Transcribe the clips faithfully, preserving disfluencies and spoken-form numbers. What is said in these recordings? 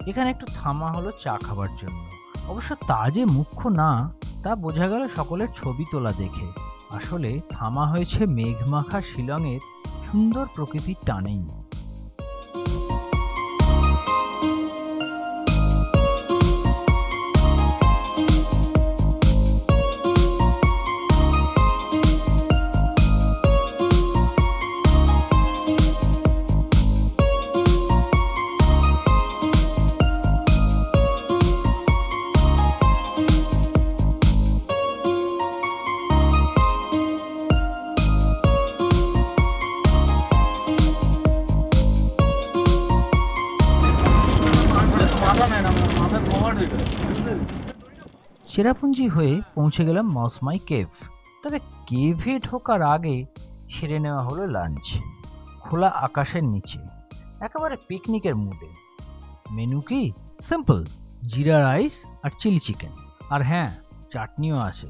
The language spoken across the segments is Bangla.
এখানে একটু থামা হলো চা খাবার জন্য। অবশ্য তা যে মুখ্য না তা বোঝা গেল সকলের ছবি তোলা দেখে। আসলে থামা হয়েছে মেঘমাখা শিলংয়ের সুন্দর প্রকৃতির টানেই। চেরাপুঞ্জি হয়ে পৌঁছে গেলাম মৌসমাই কেভ। তবে কেভে ঢোকার আগে সেরে নেওয়া হলো লাঞ্চ খোলা আকাশের নিচে, একেবারে পিকনিকের মুডে। মেনু কি সিম্পল, জিরা রাইস আর চিলি চিকেন, আর হ্যাঁ চাটনিও আছে।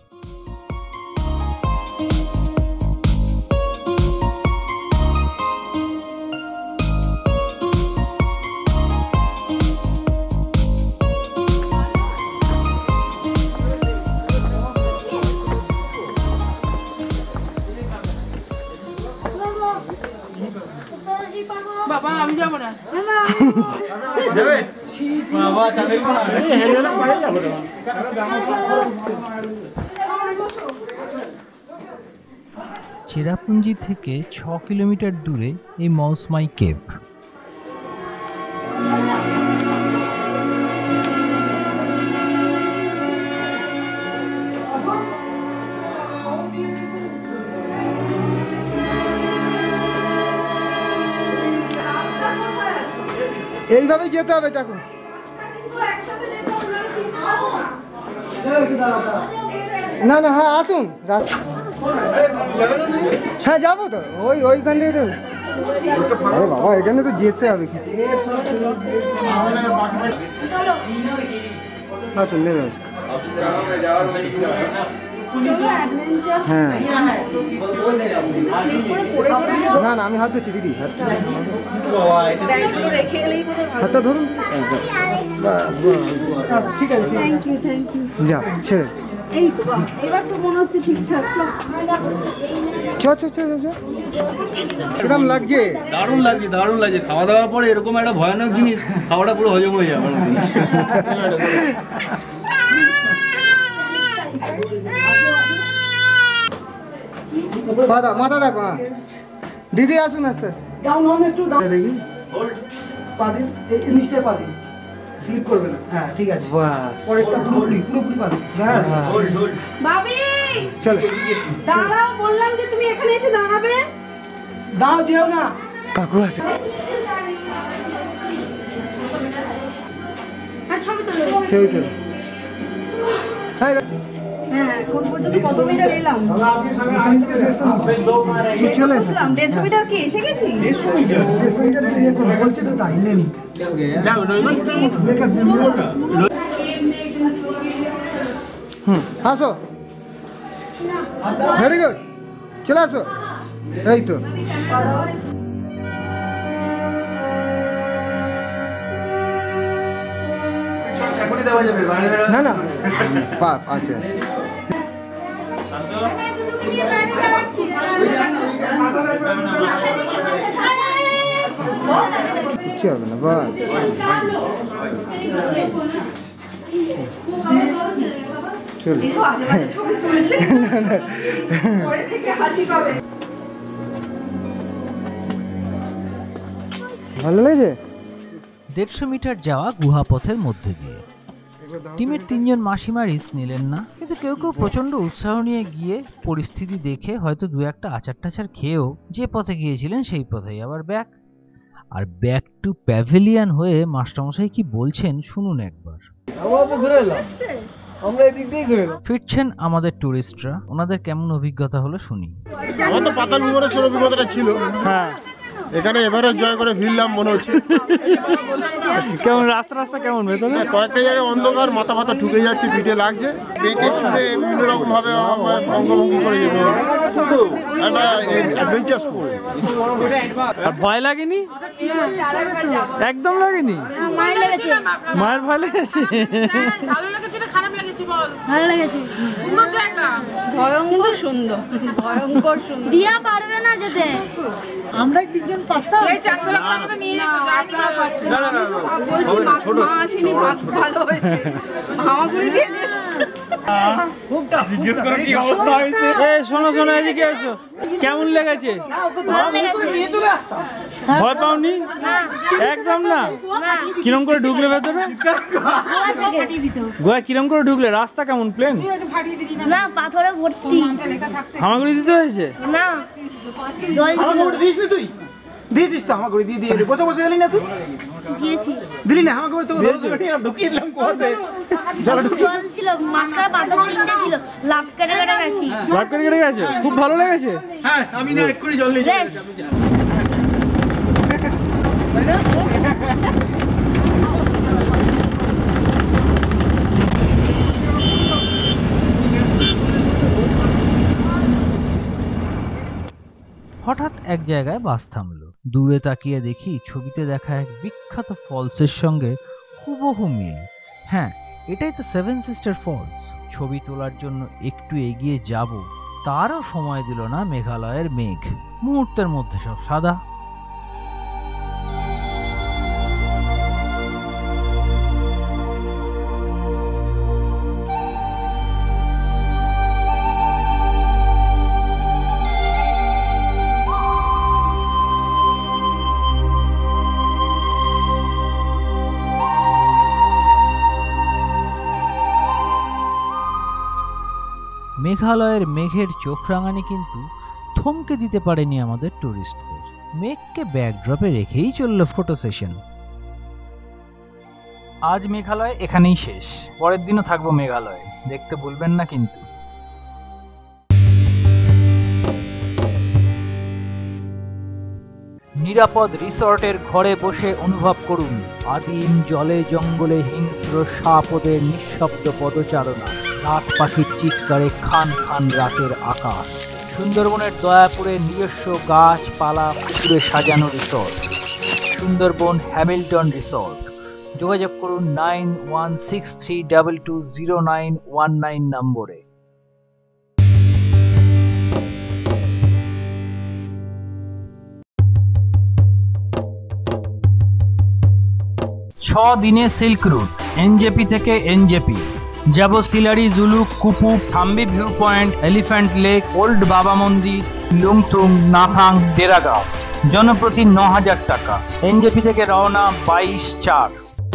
বাবা আমি যাব না। যাবে বাবা চালে না এই হেরে না বাইরে যাব না। চেরাপুঞ্জি থেকে ছ কিলোমিটার দূরে এই মৌসমাই কেভ। এইভাবে যেতে হবে। দেখো না না হ্যাঁ আসুন, হ্যাঁ যাবো তো ওই ওইখান থেকে তো। আরে বাবা এখানে তো যেতে হবে কি। আসুন নেমে আসুন। হ্যাঁ না না আমি হাত ধরছি দিদি, হাত হাতটা ধরুন। ঠিক আছে যা ছেড়ে এই তো এবার তো মনে হচ্ছে ঠিকঠাক। চ চ চ চ কিরকম লাগছে? দারুণ লাগছে দারুণ লাগছে। খাওয়া দাওয়ার পরে এরকম একটা ভয়ানক জিনিস খাওয়াটা পুরো হজম হয়ে যাবে। মাথা মাথা দেখো। হ্যাঁ দিদি আসুন আস্তে আস্তে। ডাউন হন একটু, দেখি পা দিন, এই নিচটা পা দিন, স্লিপ করবে না। হ্যাঁ ঠিক আছে, পরেরটা পুরোপুরি পুরোপুরি পা দিন। হ্যাঁ ভাবি চলো দাঁড়াও, বললাম যে তুমি এখানে এসে দাঁড়াবে। দাও যেও না, কাকু আছে। আর ছবি তোলো, ছবি তোলো। হ্যাঁ হ্যাঁ কোন পর্যন্ত কত মিটার এলাম? এখান থেকে দেড়শো চলে এসেছি। দেড়শো মিটার কি এসে গেছি? দেড়শো মিটার দেড়শো মিটার বলছে তো তাই নেন। হুম আসো, ভেরি গুড, চলে আসো। এই তো না না পা আছে আছে কিচ্ছু হবে না, বাস চলো। ভালো লাগছে। দেড়শো মিটার যাওয়া গুহাপথের মধ্যে দিয়ে টিমের তিনজন মাসিমা রিস্ক নিলেন না, কিন্তু কেউ কেউ প্রচন্ড উৎসাহ নিয়ে গিয়ে পরিস্থিতি দেখে হয়তো দু একটা আচার টাচার খেয়েও যে পথে গিয়েছিলেন সেই পথেই আবার ব্যাক। আর ব্যাক টু প্যাভিলিয়ন হয়ে মাস্টারমশাই কি বলছেন শুনুন একবার। ফিরছেন আমাদের টুরিস্টরা, ওনাদের কেমন অভিজ্ঞতা হলো শুনি। আমার তো পাতাল ভুবনেশ্বর অভিজ্ঞতাটা ছিল। হ্যাঁ এখানে এভারেস্ট জয় করে ফিরলাম মনে হচ্ছে। কেমন রাস্তা রাস্তা কেমন ভেতরে? কয়েকটা জায়গায় অন্ধকার, মাথা মাথা ঠুকে যাচ্ছে, পিঠে লাগছে, পেটে ছুঁড়ে বিভিন্ন রকম ভাবে অঙ্গভঙ্গি করে যেতে হবে। একটা অ্যাডভেঞ্চার স্পোর্টস। আর ভয় লাগেনি? একদম লাগেনি? মায়ের লেগেছে। মায়ের ভয় লেগেছে? ভালো লেগেছে না খারাপ লেগেছে বল? ভালো লেগেছে। সুন্দর জায়গা। ভয়ঙ্কর সুন্দর। ভয়ঙ্কর সুন্দর। দিয়া পারবে না যেতে। আমরাই তিনজন পারতাম। এই চারতলা পর্যন্ত নিয়ে যেতে জানি না পারছে না। বলছি মা আসেনি, ভাগ ভালো হয়েছে। হামাগুড়ি দিয়ে দিয়ে জিজ্ঞেস করো কি অবস্থা হয়েছে। এই শোনো শোনো এদিকে এসো। কেমন লেগেছে? ভয় পাওনি? একদম না? কিরম করে ঢুকলে ভেতরে? গোয়া কিরম করে ঢুকলে? রাস্তা কেমন? প্লেন না, পাথরে ভর্তি। হামাগুড়ি দিতে হয়েছে? না, জল ছিল। দিস নি তুই? দিয়েছিস তো আমাকে দিয়ে দিয়ে বসে বসে এলি না তুই? দিয়েছি। দিলি না আমাকে তো ঢুকিয়ে দিলাম কোয়াতে। জল ছিল, মাঝখানে পাথর তিনটে ছিল, লাভ কেটে কেটে গেছি। লাভ কেটে কেটে গেছে? খুব ভালো লেগেছে? হ্যাঁ, আমি না এক্ষুনি জল নিয়ে বেশ। হঠাৎ এক জায়গায় বাস থামলো। দূরে তাকিয়ে দেখি ছবিতে দেখা এক বিখ্যাত ফলসের সঙ্গে হুবহু মিল। হ্যাঁ, এটাই তো সেভেন সিস্টার ফলস। ছবি তোলার জন্য একটু এগিয়ে যাব, তারও সময় দিল না মেঘালয়ের মেঘ। মুহূর্তের মধ্যে সব সাদা। মেঘালয়ের মেঘের চোখ রাঙানি কিন্তু থমকে দিতে পারেনি আমাদের টুরিস্টদের। মেঘকে ব্যাকড্রপে রেখেই চলল ফটো সেশন। আজ মেঘালয় এখানেই শেষ। পরের দিনও থাকবো মেঘালয়ে, দেখতে ভুলবেন না কিন্তু। নিরাপদ রিসর্টের ঘরে বসে অনুভব করুন আদিম জলে জঙ্গলে হিংস্র সাপদের নিঃশব্দ পদচারণা, রাত পাখির চিৎকারে খান খান রাতের আকাশ। সুন্দরবনের দয়াপুরে নিজস্ব গাছপালা পুকুরে সাজানো রিসর্ট, সুন্দরবন হ্যামিল্টন রিসর্ট। যোগাযোগ করুন nine one six three double two zero nine one nine নম্বরে। ছ দিনে সিল্ক রুট, এনজেপি থেকে এনজেপি যাব Sillery, Zuluk, Kupup, Thambi view point, elephant lake, old Baba Mandir, লুংথুং, Nathang, ডেরাগাঁও। জনপ্রতি ন হাজার টাকা। এনজেপি থেকে রওনা বাইশ চার।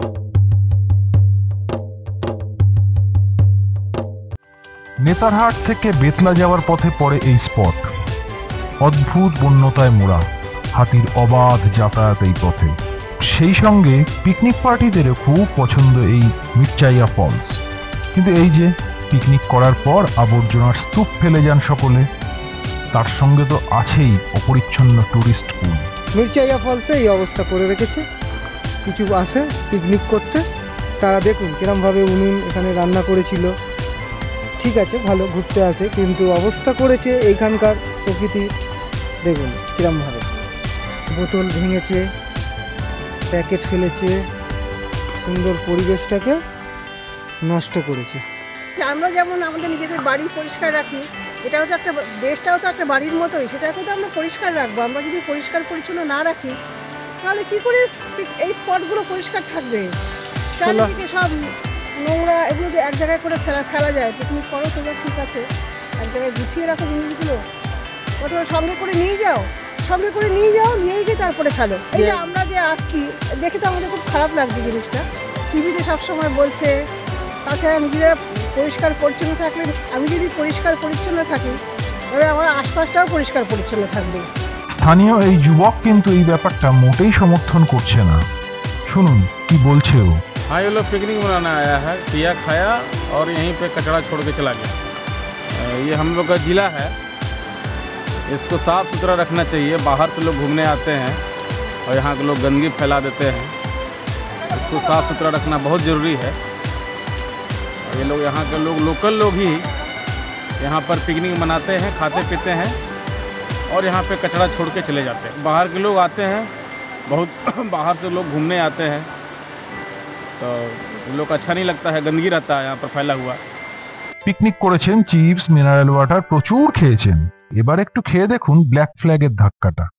নেতারহাট থেকে বেতলা যাওয়ার পথে পড়ে এই স্পট। অদ্ভুত বন্যতায় মোড়া, হাতির অবাধ যাতায়াত এই পথে। সেই সঙ্গে পিকনিক পার্টিদেরও খুব পছন্দ এই মির্চাইয়া ফলস। কিন্তু এই যে পিকনিক করার পর আবর্জনার স্তূপ ফেলে যান সকলে, তার সঙ্গে তো আছেই অপরিচ্ছন্ন টুরিস্ট পুল। মির্চাইয়া ফলসে এই অবস্থা করে রেখেছে। কিছু আসে পিকনিক করতে, তারা দেখুন কিরমভাবে উনুন এখানে রান্না করেছিল। ঠিক আছে, ভালো ঘুরতে আসে, কিন্তু অবস্থা করেছে এইখানকার প্রকৃতি দেখুন কিরমভাবে। বোতল ভেঙেছে, প্যাকেট ফেলেছে, সুন্দর পরিবেশটাকে নষ্ট করেছে। আমরা যেমন আমাদের নিজেদের বাড়ি পরিষ্কার রাখি, এটাও তো একটা, দেশটাও তো একটা বাড়ির মতোই, সেটাকেও তো আমরা পরিষ্কার রাখবো। আমরা যদি পরিষ্কার পরিচ্ছন্ন না রাখি তাহলে কি করে এই স্পটগুলো পরিষ্কার থাকবে? চারিদিকে সব নোংরা, এগুলো এক জায়গায় করে ফেলা ফেলা যায়। পিকনিক করো তোমরা, ঠিক আছে, এক জায়গায় গুছিয়ে রাখো জিনিসগুলো, অথবা সঙ্গে করে নিয়ে যাও, সঙ্গে করে নিয়ে যাও, নিয়েই গিয়ে তারপরে ফেলো। এই যে আমরা যে আসছি, দেখে তো আমাদের খুব খারাপ লাগছে জিনিসটা। টিভিতে সবসময় বলছে, তাছাড়া নিজেরা পরিষ্কার পরিচ্ছন্ন থাকলে, আমি যদি পরিষ্কার পরিচ্ছন্ন থাকি তবে আমার আশপাশটাও পরিষ্কার পরিচ্ছন্ন থাকবে। স্থানীয় এই যুবক কিন্তু এই ব্যাপারটা মোটেই সমর্থন করছে না। শুনুন কি বলছে ও। हाँ, ये लोग पिकनिक मनाने आया है, पिया खाया और यहीं पे कचरा छोड़ के चला गया। ये हम लोग का ज़िला है, इसको साफ़ सुथरा रखना चाहिए। बाहर से लोग घूमने आते हैं, और यहाँ के लोग गंदगी फैला देते हैं। इसको साफ़ सुथरा रखना बहुत ज़रूरी है। और ये लोग यहाँ के लोग लोकल लोग ही यहाँ पर पिकनिक मनाते हैं, खाते पीते हैं और यहाँ पे कचरा छोड़ के चले जाते हैं। बाहर के लोग आते हैं, बहुत बाहर से लोग घूमने आते हैं, तो इन लोग अच्छा नहीं लगता है, गंदगी रहता है यहाँ पर फैला हुआ। পিকনিক করেছেন, চিপস, মিনারেল ওয়াটার প্রচুর খেয়েছেন। এবার একটু খেয়ে দেখুন ব্ল্যাক ফ্ল্যাগের ধাক্কাটা।